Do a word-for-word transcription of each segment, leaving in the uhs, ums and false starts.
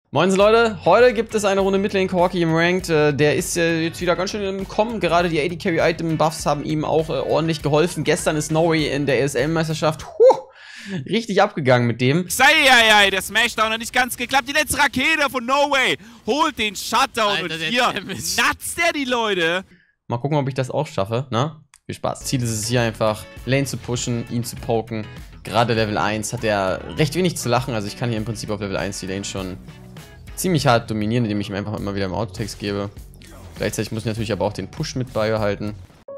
Moin Leute, heute gibt es eine Runde Midlane Corki im Ranked. Äh, der ist äh, jetzt wieder ganz schön im Kommen. Gerade die A D Carry Item Buffs haben ihm auch äh, ordentlich geholfen. Gestern ist Snowy in der E S L-Meisterschaft richtig abgegangen mit dem. Sei, der Smashdown hat nicht ganz geklappt. Die letzte Rakete von No Way holt den Shutdown. Alter, und hier natzt der die Leute. Mal gucken, ob ich das auch schaffe, ne? Viel Spaß. Ziel ist es hier einfach, Lane zu pushen, ihn zu poken. Gerade Level eins hat er recht wenig zu lachen. Also ich kann hier im Prinzip auf Level eins die Lane schon ziemlich hart dominieren, indem ich ihm einfach immer wieder im Autotext gebe. Gleichzeitig muss ich natürlich aber auch den Push mit beibehalten.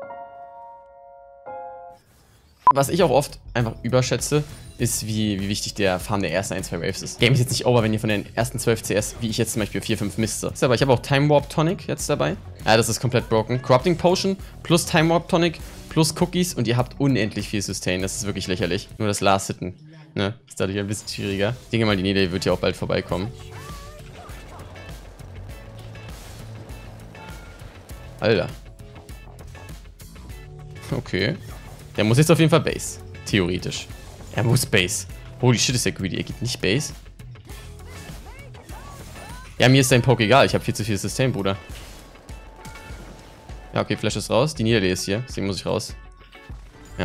Was ich auch oft einfach überschätze, ist, wie, wie wichtig der Farm der ersten ein, zwei Waves ist. Game ist jetzt nicht over, wenn ihr von den ersten zwölf C S, wie ich jetzt zum Beispiel vier, fünf misste. Aber ich habe auch Time Warp Tonic jetzt dabei. Ja, das ist komplett broken. Corrupting Potion plus Time Warp Tonic plus Cookies und ihr habt unendlich viel Sustain. Das ist wirklich lächerlich. Nur das Last Hitten, ne, ist dadurch ein bisschen schwieriger. Ich denke mal, die Nede wird ja auch bald vorbeikommen. Alter. Okay. Der muss jetzt auf jeden Fall Base. Theoretisch. Er muss Base. Holy shit, ist der greedy. Er geht nicht Base. Ja, mir ist sein Poke egal. Ich habe viel zu viel Sustain, Bruder. Ja, okay, Flash ist raus. Die Niederlage ist hier. Deswegen muss ich raus. Ja.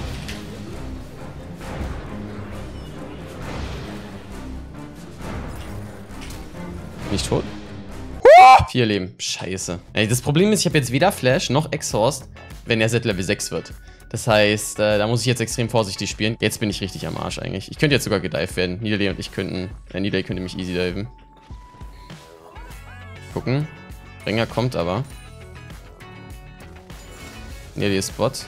Nicht tot? Vier Leben. Scheiße. Ey, das Problem ist, ich habe jetzt weder Flash noch Exhaust, wenn er Z Level sechs wird. Das heißt, äh, da muss ich jetzt extrem vorsichtig spielen. Jetzt bin ich richtig am Arsch eigentlich. Ich könnte jetzt sogar gedived werden. Niederlay und ich könnten... Äh, Niederlay könnte mich easy diven. Gucken. Bringer kommt aber. Niederlay ist Spot.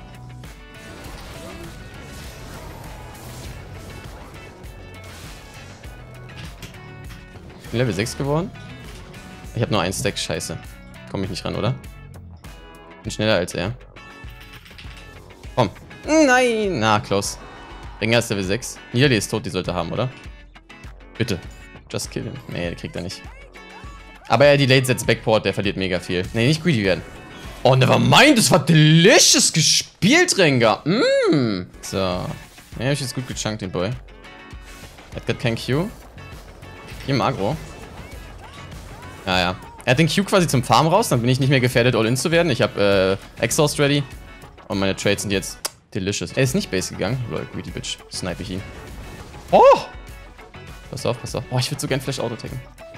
Bin Level sechs geworden. Ich habe nur einen Stack, scheiße. Komme ich nicht ran, oder? Bin schneller als er. Komm. Nein! Na, close. Ringer ist Level sechs. Niederlay ist tot, die sollte haben, oder? Bitte. Just kill him. Nee, der kriegt er nicht. Aber er delayed setzt Backport, der verliert mega viel. Nee, nicht greedy werden. Oh, nevermind, das war delicious gespielt, Rengar. Mm. So. Ja, hab ich jetzt gut gechunkt, den Boy. Er hat gerade kein Q. Hier im Agro. Ja, ja. Er hat den Q quasi zum Farm raus, dann bin ich nicht mehr gefährdet, All-In zu werden. Ich habe äh, Exhaust ready. Und meine Trades sind jetzt delicious. Er ist nicht Base gegangen. Lol, greedy Bitch. Snipe ich ihn. Oh! Pass auf, pass auf. Oh, ich würde so gern Flash Auto-tacken.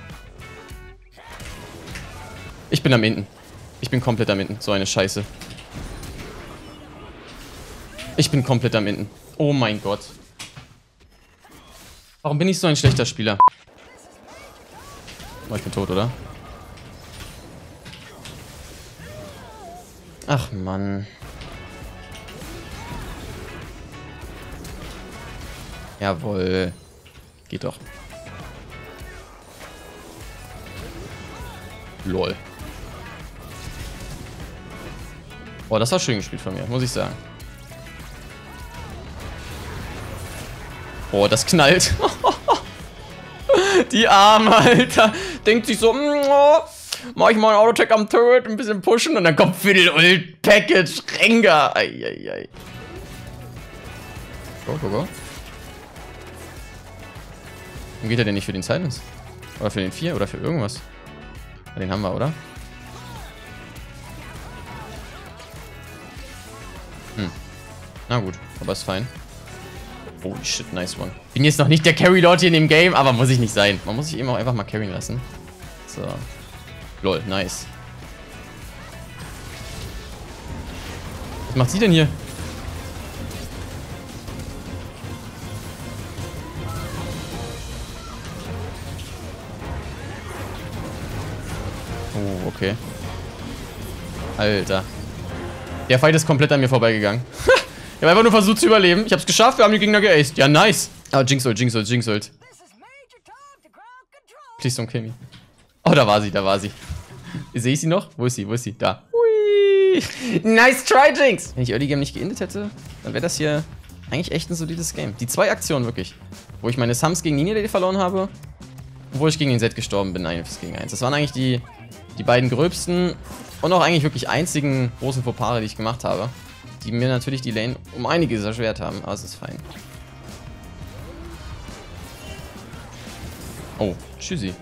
Ich bin am Hinten. Ich bin komplett am Hinten. So eine Scheiße. Ich bin komplett am Hinten. Oh mein Gott. Warum bin ich so ein schlechter Spieler? Oh, ich bin tot, oder? Ach, Mann. Jawohl. Geht doch. Lol. Boah, das war schön gespielt von mir, muss ich sagen. Boah, das knallt. Die Arme, Alter. Denkt sich so, oh, mach ich mal einen Autotech am Turret, ein bisschen pushen und dann kommt Fiddle Ult Package Rengar. Eieiei. Go, go, go. Warum geht er denn nicht für den Silence? Oder für den vier oder für irgendwas? Den haben wir, oder? Hm. Na gut, aber ist fein. Holy shit, nice one. Bin jetzt noch nicht der Carry-Lord hier in dem Game, aber muss ich nicht sein. Man muss sich eben auch einfach mal carryen lassen. So. Lol, nice. Was macht sie denn hier? Oh, okay. Alter. Der Fight ist komplett an mir vorbeigegangen. Ich habe einfach nur versucht zu überleben. Ich habe es geschafft, wir haben die Gegner geaced. Ja, nice. Ah, Jinx ult, Jinx ult, Jinx ult. Please don't kill me. Oh, da war sie, da war sie. Sehe ich sie noch? Wo ist sie, wo ist sie? Da. Hui. Nice try, Jinx. Wenn ich Early Game nicht geendet hätte, dann wäre das hier eigentlich echt ein solides Game. Die zwei Aktionen wirklich. Wo ich meine Sums gegen die Niederlage verloren habe. Und wo ich gegen den Z gestorben bin, eins gegen eins. Das waren eigentlich die, die beiden gröbsten und auch eigentlich wirklich einzigen großen Fauxpas, die ich gemacht habe. Die mir natürlich die Lane um einiges erschwert haben, aber es ist fein. Oh, tschüssi.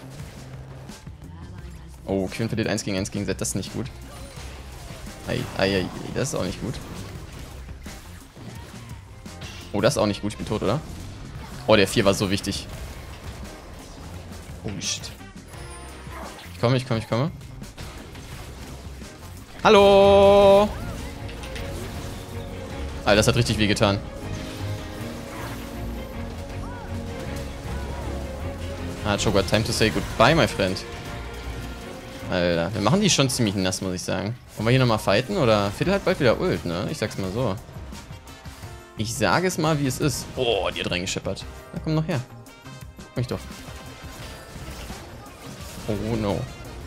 Oh, Quinn verliert eins gegen eins gegen Z. Das ist nicht gut. Ei, ei, ei, das ist auch nicht gut. Oh, das ist auch nicht gut. Ich bin tot, oder? Oh, der vier war so wichtig. Holy shit. Ich komme, ich komme, ich komme. Hallo! Alter, das hat richtig weh getan. Ah, Joker, time to say goodbye, my friend. Alter, wir machen die schon ziemlich nass, muss ich sagen. Wollen wir hier nochmal fighten? Oder Fiddle hat bald wieder Ult, ne? Ich sag's mal so. Ich sage es mal, wie es ist. Oh, die hat reingescheppert. Na, komm noch her. Komm ich doch. Oh, no.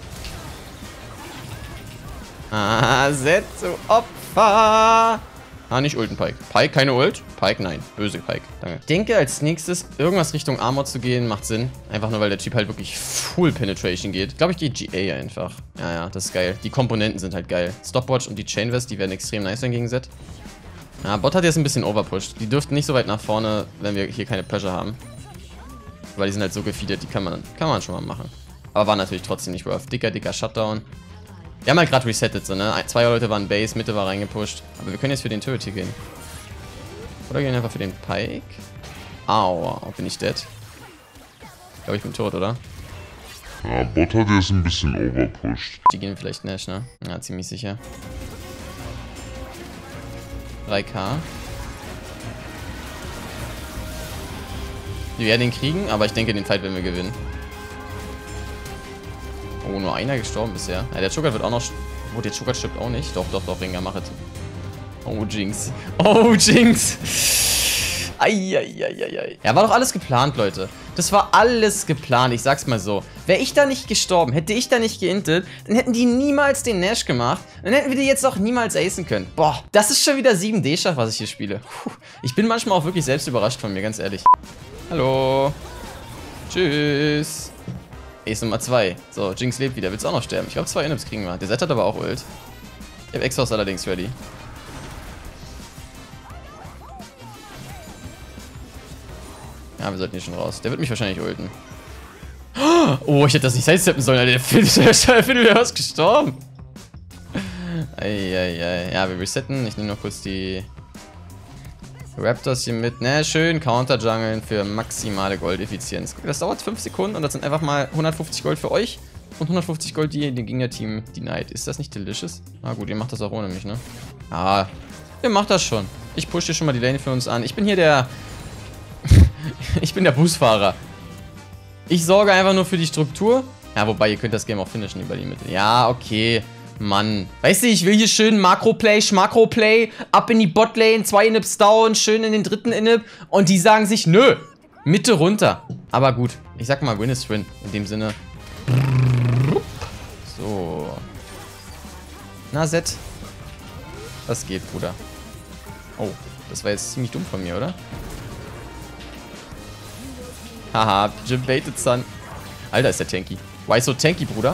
Ah, Setsu Opfer. Ah, nicht Ulten Pike. Pike, keine Ult? Pike, nein. Böse Pike. Danke. Ich denke, als nächstes irgendwas Richtung Armor zu gehen, macht Sinn. Einfach nur, weil der Typ halt wirklich Full Penetration geht. Ich glaube, ich gehe G A einfach. Ja, ja, das ist geil. Die Komponenten sind halt geil. Stopwatch und die Chain Vest, die werden extrem nice sein gegen Z. Ja, Bot hat jetzt ein bisschen overpushed. Die dürften nicht so weit nach vorne, wenn wir hier keine Pressure haben. Weil die sind halt so gefeedet, die kann man, kann man schon mal machen. Aber war natürlich trotzdem nicht worth. Dicker, dicker Shutdown. Wir haben halt gerade resettet, so, ne? Zwei Leute waren Base, Mitte war reingepusht. Aber wir können jetzt für den Turret hier gehen. Oder gehen einfach für den Pike? Aua, bin ich dead? Ich glaube, ich bin tot, oder? Ja, Bot hat jetzt ein bisschen overpushed. Die gehen vielleicht Nash, ne? Ja, ziemlich sicher. drei K. Wir werden ihn kriegen, aber ich denke, den Fight werden wir gewinnen. Oh, nur einer gestorben bisher. Ja, der Cho'Gath wird auch noch... Oh, der Cho'Gath stirbt auch nicht. Doch, doch, doch, Rengar, mach es. Oh, Jinx. Oh, Jinx. Eieieiei. Ja, war doch alles geplant, Leute. Das war alles geplant, ich sag's mal so. Wäre ich da nicht gestorben, hätte ich da nicht geintet, dann hätten die niemals den Nash gemacht. Dann hätten wir die jetzt auch niemals acen können. Boah, das ist schon wieder sieben D-Schach, was ich hier spiele. Puh. Ich bin manchmal auch wirklich selbst überrascht von mir, ganz ehrlich. Hallo. Tschüss. Ace Nummer zwei. So, Jinx lebt wieder. Willst du auch noch sterben? Ich glaube, zwei Inhips kriegen wir. Der Zed hat aber auch Ult. Ich habe Exhaust allerdings ready. Ja, wir sollten hier schon raus. Der wird mich wahrscheinlich ulten. Oh, ich hätte das nicht sidesteppen sollen, Alter. Der Fiddle wäre fast gestorben. Eieiei. Ja, wir resetten. Ich nehme noch kurz die Raptors hier mit. Na, schön Counter-Jungeln für maximale Goldeffizienz. Das dauert fünf Sekunden und das sind einfach mal hundertfünfzig Gold für euch und hundertfünfzig Gold, die dem Gegnerteam denied. Ist das nicht delicious? Ah gut, ihr macht das auch ohne mich, ne? Ah, ihr macht das schon. Ich pushe hier schon mal die Lane für uns an. Ich bin hier der... ich bin der Busfahrer. Ich sorge einfach nur für die Struktur. Ja, wobei, ihr könnt das Game auch finishen über die Mitte. Ja, okay. Mann. Weißt du, ich will hier schön Makro-Play, Schmakro-Play, ab in die Botlane, zwei Inhips down, schön in den dritten Inhib. Und die sagen sich, nö, Mitte runter. Aber gut, ich sag mal, Win is Win. In dem Sinne. So. Na, Zed. Was geht, Bruder? Oh, das war jetzt ziemlich dumm von mir, oder? Haha, gebaited, son. Alter, ist der tanky. Why so tanky, Bruder?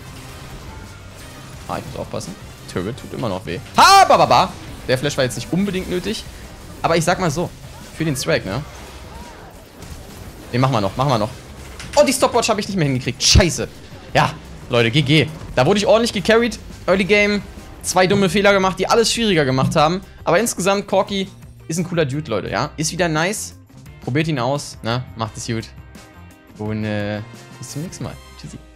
Ah, ich muss aufpassen. Turret tut immer noch weh. Ha, ba, ba, ba. Der Flash war jetzt nicht unbedingt nötig. Aber ich sag mal so. Für den Strike, ne? Den machen wir noch, machen wir noch. Oh, die Stopwatch habe ich nicht mehr hingekriegt. Scheiße. Ja, Leute, G G. Da wurde ich ordentlich gecarried. Early Game. Zwei dumme Fehler gemacht, die alles schwieriger gemacht haben. Aber insgesamt, Corki ist ein cooler Dude, Leute, ja? Ist wieder nice. Probiert ihn aus, ne? Macht es gut. Und äh, bis zum nächsten Mal. Tschüssi.